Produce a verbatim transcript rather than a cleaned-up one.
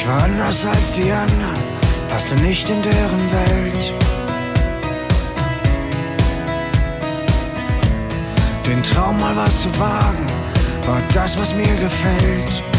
Ich war anders als die anderen, passte nicht in deren Welt. Den Traum mal was zu wagen, war das, was mir gefällt.